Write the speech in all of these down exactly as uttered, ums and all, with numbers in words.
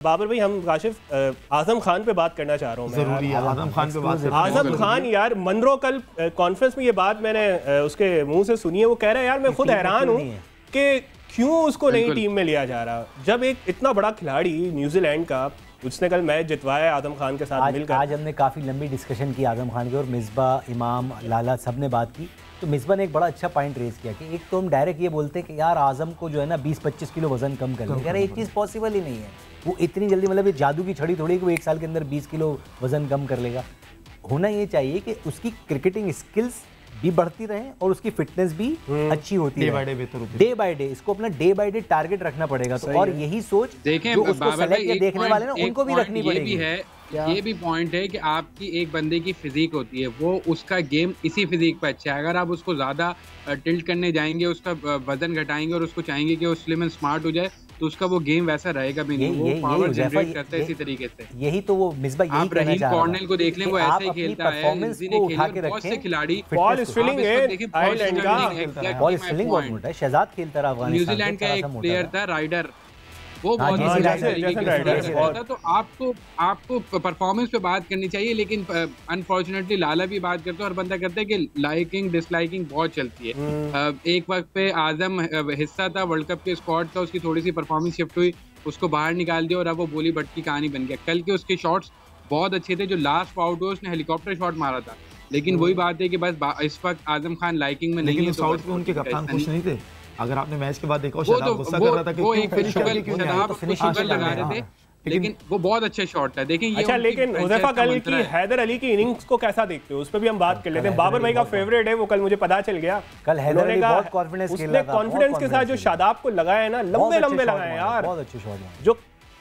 बाबर भाई, हम काशिफ आजम खान पे बात करना चाह रहा हूँ। जरूरी है आजम खान पे बात करना। आजम खान यार, मनरो कल कॉन्फ्रेंस में ये बात मैंने उसके मुंह से सुनी है। वो कह रहा है यार मैं खुद हैरान हूँ कि क्यों उसको नई टीम में लिया जा रहा, जब एक इतना बड़ा खिलाड़ी न्यूजीलैंड का, उसने कल मैच जितवाया आजम खान के साथ आज, मिलकर। आज हमने काफ़ी लंबी डिस्कशन की आजम खान की, और मिसबा, इमाम, लाला सब ने बात की। तो मिसबा ने एक बड़ा अच्छा पॉइंट रेज किया कि एक तो हम डायरेक्ट ये बोलते हैं कि यार आजम को जो है ना बीस पच्चीस किलो वजन कम कर लेगा। यार एक चीज़ पॉसिबल ही नहीं है, वो इतनी जल्दी, मतलब ये जादू की छड़ी थोड़ी कि वो एक साल के अंदर बीस किलो वजन कम कर लेगा। होना ये चाहिए कि उसकी क्रिकेटिंग स्किल्स भी बढ़ती रहे और उसकी फिटनेस भी अच्छी होती है, डे बाय डे बेहतर होती है, डे बाय डे। इसको अपना डे बाय डे टारगेट रखना पड़ेगा। तो और यही सोच देखें, जो उसको सेलेक्ट या देखने वाले ना उनको भी रखनी पड़ेगी। ये भी है, ये भी पॉइंट है कि आपकी एक बंदे की फिजिक होती है, वो उसका गेम इसी फिजिक पे अच्छा है। अगर आप उसको ज्यादा टिल्ट करने जाएंगे, उसका वजन घटाएंगे और उसको चाहेंगे कि वो स्लिम एंड स्मार्ट हो जाए, तो उसका वो गेम वैसा रहेगा भी नहीं। वो पावर जनरेट करता है इसी तरीके से। यही तो वो मिसबा यही आप रहीम कॉर्नेल को देख लें, वो ऐसे ही खेलता है, इजी ने खेला। बहुत से खिलाड़ी बॉल स्पिलिंग है, आयरलैंड का बॉल स्पिलिंग बहुत मोटा है। शहजाद खेलता रहा अफगानिस्तान, न्यूजीलैंड का एक प्लेयर था राइडर, वो बहुत था। तो आपको आपको परफॉर्मेंस पे बात करनी चाहिए, लेकिन अनफॉर्चुनेटली लाला भी बात करते हैं, हर बंदा करता है कि लाइकिंग डिसलाइकिंग बहुत चलती है। एक वक्त पे आजम हिस्सा था वर्ल्ड कप के स्क्वाड का, उसकी थोड़ी सी परफॉर्मेंस शिफ्ट हुई, उसको बाहर निकाल दिया और अब वो बोली बट की कहानी बन गया। कल के उसके शॉट्स बहुत अच्छे थे, जो लास्ट आउट हुआ उसने हेलीकॉप्टर शॉट मारा था, लेकिन वही बात है कि बस इस वक्त आजम खान लाइकिंग में नहीं है। साउथ में उनके कप्तान खुश नहीं थे। अगर आपने मैच के बाद देखा, शहजाद गुस्सा कर रहा था कि वो एक शुगर लगा रहे थे, लेकिन वो बहुत अच्छा शॉट था। देखें ये अच्छा, लेकिन हुज़ैफा कल की हैदर अली की इनिंग्स को कैसा देखते हो? उस पर भी हम बात कर लेते हैं। बाबर भाई का फेवरेट है वो, कल मुझे पता चल गया। कल हैदर अली बहुत कॉन्फिडेंस खेल रहा था, उसने कॉन्फिडेंस के साथ जो शादाब को लगाया ना, लंबे लंबे लगाए यार, बहुत अच्छे शॉट। जो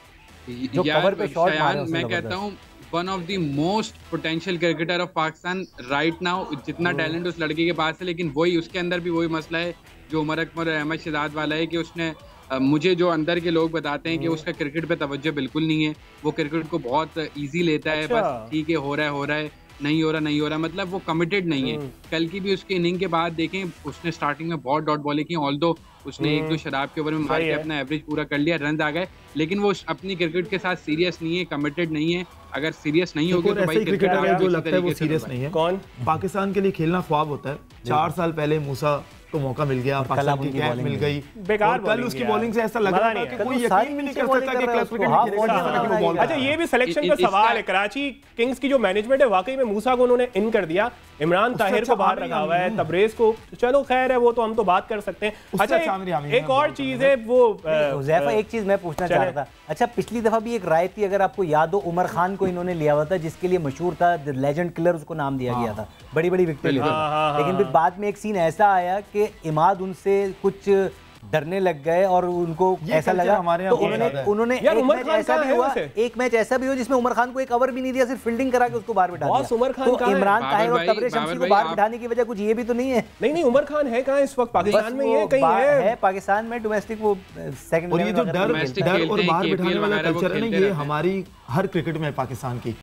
जो कवर पे शॉट मारे, मैं कहता हूं one of the most potential cricketer of Pakistan right now. जितना टैलेंट उस लड़के के पास है, लेकिन वही उसके अंदर भी वही मसला है जो उमर अकमर और अहमद शहजाद वाला है कि उसने आ, मुझे जो अंदर के लोग बताते हैं कि उसका क्रिकेट पे तवज्जो बिल्कुल नहीं है। वो क्रिकेट को बहुत इजी लेता है, अच्छा। बस ठीक है, हो रहा है हो रहा है, नहीं हो रहा नहीं हो रहा, मतलब वो कमिटेड नहीं है। कल की भी उसकी इनिंग के बाद देखें, उसने स्टार्टिंग में बहुत डॉट बॉलें की, ऑल्दो उसने एक दो शराब के ओवर में मार के अपना एवरेज पूरा कर लिया, रन आ गए, लेकिन वो अपनी क्रिकेट के साथ सीरियस नहीं है, कमिटेड नहीं है। अगर सीरियस नहीं होगा तो भाई क्रिकेटर है जो लगता है वो सीरियस नहीं है। कौन? पाकिस्तान के लिए खेलना ख्वाब होता है। चार साल पहले मूसा को मौका मिल गया, पाकिस्तान की कैप मिल गई, बेकार कल उसकी बॉलिंग से ऐसा लग रहा था कि कोई यकीन भी नहीं कर सकता कि क्लब क्रिकेट में खेलेगा वो बॉल। अच्छा, ये भी सिलेक्शन का सवाल है। कराची किंग्स की जो मैनेजमेंट है, वाकई में मूसा को उन्होंने इन कर दिया, इमरान ताहिर को बाहर रखा हुआ है, तबरेज को, चलो खैर है, वो तो हम तो बात कर सकते हैं। अच्छा, एक और चीज है वो हुज़ैफा, एक चीज मैं पूछना चाह रहा था। अच्छा, पिछली दफा भी एक राय थी, अगर आपको याद हो, उमर खान को इन्होंने लिया हुआ था, जिसके लिए मशहूर था लेजेंड किलर, उसको नाम दिया गया था, बड़ी बड़ी विकेट लेता था। लेकिन फिर बाद में एक सीन ऐसा आया कि इमाद उनसे कुछ डरने लग गए और उनको ऐसा लगा, तो उन्होंने उन्होंने एक मैच ऐसा भी हुआ एक मैच ऐसा भी हुआ जिसमें उमर खान को एक ओवर भी नहीं दिया, सिर्फ फील्डिंग करा के उसको बाहर बिठा दिया। तो इमरान ताहिर और तबरेज शमसी को बाहर बिठाने की वजह कुछ ये भी तो नहीं है? नहीं नहीं, उमर खान है कहाँ इस वक्त? पाकिस्तान में ये कहीं है, पाकिस्तान में डोमेस्टिक वो सेकंड। और ये जो डर डर और बाहर बिठाने वाला कल्चर है ना, ये हमारी हर क्रिकेट में पाकिस्तान की